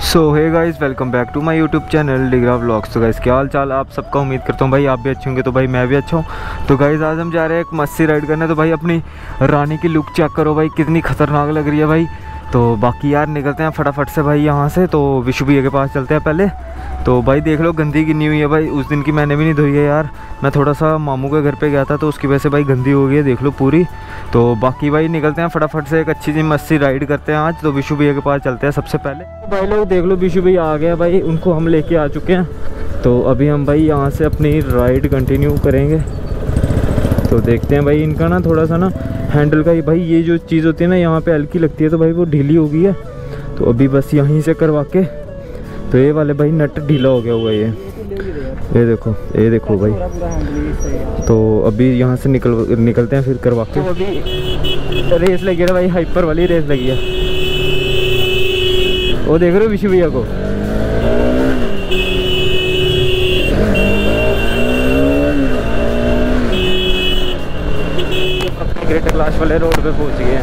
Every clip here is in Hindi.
So hey guys, welcome back to my YouTube channel Digra vlogs. तो गाइस क्या हाल चाल आप सबका, उम्मीद करता हूँ भाई आप भी अच्छे होंगे। तो भाई मैं भी अच्छा हूँ। तो गाइस आज हम जा रहे हैं एक मस्ती राइड करने। तो भाई अपनी रानी की लुक चेक करो भाई, कितनी खतरनाक लग रही है भाई। तो बाकी यार निकलते हैं फटाफट से भाई यहाँ से। तो विशु भैया के पास चलते हैं पहले। तो भाई देख लो गंदी कितनी हुई है भाई, उस दिन की मैंने भी नहीं धोई है यार। मैं थोड़ा सा मामू के घर पे गया था तो उसकी वजह से भाई गंदी हो गई है, देख लो पूरी। तो बाकी भाई निकलते हैं फटाफट से, एक अच्छी सी मस्ती राइड करते हैं आज। तो विशु भैया के पास चलते हैं सबसे पहले। तो भाई लोग देख लो विशु भैया आ गया भाई, उनको हम लेके आ चुके हैं। तो अभी हम भाई यहाँ से अपनी राइड कंटिन्यू करेंगे। तो देखते हैं भाई, इनका ना थोड़ा सा ना हैंडल का भाई ये जो चीज़ होती है ना यहाँ पे हल्की लगती है, तो भाई वो ढीली हो गई है। तो अभी बस यहीं से करवा के, तो ये वाले भाई नट ढीला हो गया हुआ है ये देखो भाई। तो अभी यहाँ से निकलते हैं फिर करवा के। तो अभी रेस लगी है भाई, हाइपर वाली रेस लगी है। वो देख रहे हो विशु भैया को। ग्रेटर क्लास वाले रोड पे पहुंच गए हैं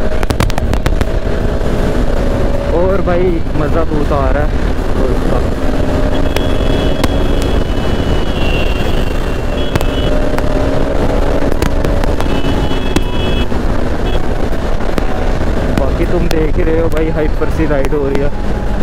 और भाई मज़ा बहुत आ रहा है। बाकी तुम देख ही रहे हो भाई, हाइपर सी राइड हो रही है।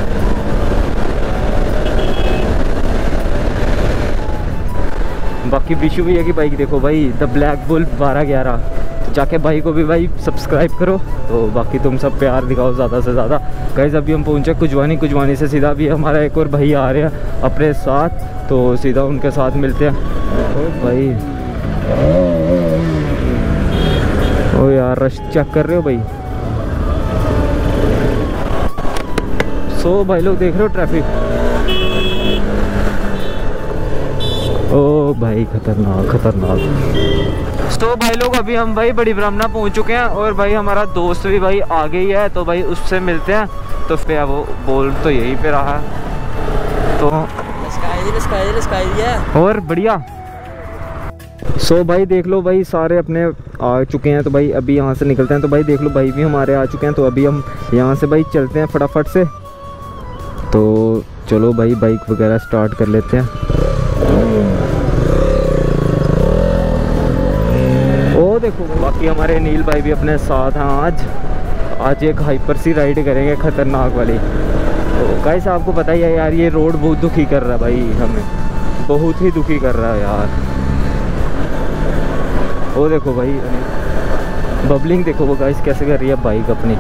बाकी विशु भैया की बाइक देखो भाई, द ब्लैक बुल 1211। जाके भाई को भी भाई सब्सक्राइब करो। तो बाकी तुम सब प्यार दिखाओ ज़्यादा से ज़्यादा। गाइस अभी हम पहुंचे कुजवानी से सीधा भी हमारा एक और भाई आ रहे हैं अपने साथ, तो सीधा उनके साथ मिलते हैं। ओ भाई, ओ यार रश चेक कर रहे हो भाई। सो भाई लोग देख रहे हो ट्रैफिक, ओ भाई खतरनाक। तो भाई लोग अभी हम भाई बड़ी ब्राह्मणा पहुंच चुके हैं और भाई हमारा दोस्त भी भाई आ गई है। तो भाई उससे मिलते हैं। तो फिर वो बोल तो यहीं पे रहा है, तो और बढ़िया। सो भाई देख लो भाई सारे अपने आ चुके हैं। तो भाई अभी यहाँ से निकलते हैं। तो भाई देख लो भाई भी हमारे आ चुके हैं। तो अभी हम यहाँ से भाई चलते हैं फटाफट से। तो चलो भाई बाइक वगैरह स्टार्ट कर लेते हैं। ओ देखो बाकी हमारे नील भाई भी अपने साथ हैं। आज एक हाइपर सी राइड करेंगे खतरनाक वाली। तो गाइस आपको पता ही है यार, ये रोड बहुत दुखी कर रहा है भाई, हमें बहुत ही दुखी कर रहा है यार। वो देखो भाई बबलिंग देखो वो गाइस कैसे कर रही है बाइक अपनी।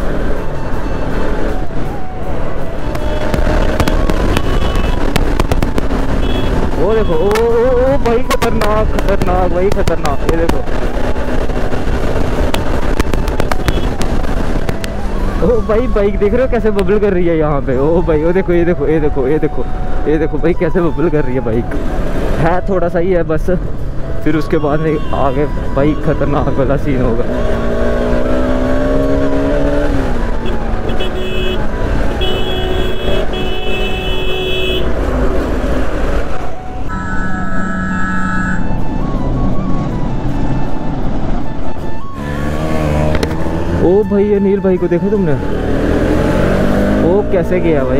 वो देखो ओ भाई खतरनाक भाई खतरनाक। ये देखो ओ भाई बाइक देख रहे हो कैसे बबल कर रही है यहाँ पे। ओ भाई ओ देखो ये देखो भाई कैसे बबल कर रही है बाइक। है थोड़ा सा ही है बस, फिर उसके बाद आगे भाई खतरनाक वाला सीन होगा। ओ भाई ये नील भाई को देखा तुमने, वो कैसे गया भाई।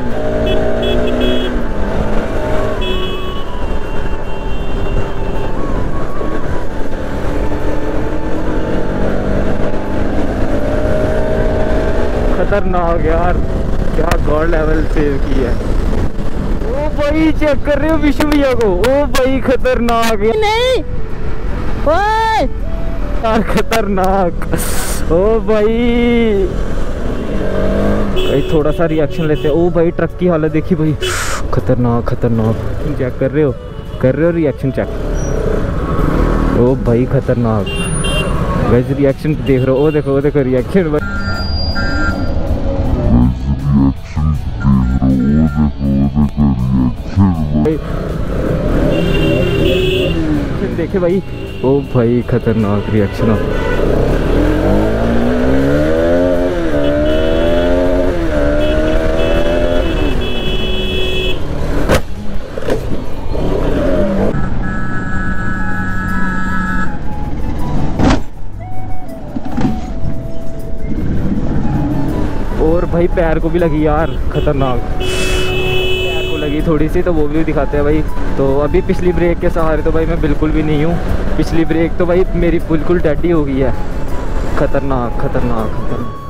खतरनाक यार, क्या गॉड लेवल सेव की है। ओ भाई चेक कर रहे हो विशु भैया को। ओ भाई खतरनाक नहीं ओए यार खतरनाक। ओ भाई थोड़ा सा रिएक्शन लेते हैं। ओ भाई ट्रक की हालत देखी भाई, खतरनाक चेक कर रहे हो रिएक्शन चेक। ओ भाई खतरनाक गाइस, रिएक्शन देख रहे हो। ओ देखो रिएक्शन भाई। देखे भाई, ओ भाई खतरनाक रिएक्शन। भाई पैर को भी लगी यार, खतरनाक पैर को लगी थोड़ी सी, तो वो भी दिखाते हैं भाई। तो अभी पिछली ब्रेक के सहारे तो भाई मैं बिल्कुल भी नहीं हूँ, पिछली ब्रेक तो भाई मेरी बिल्कुल डेड ही हो गई है। खतरनाक खतरनाक खतरनाक।